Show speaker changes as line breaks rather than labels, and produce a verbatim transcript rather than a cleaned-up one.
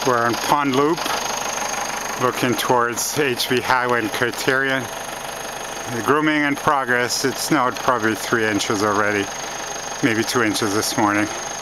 We're on Pond Loop, looking towards H V Highway and Criterion. The grooming in progress. It snowed probably three inches already, maybe two inches this morning.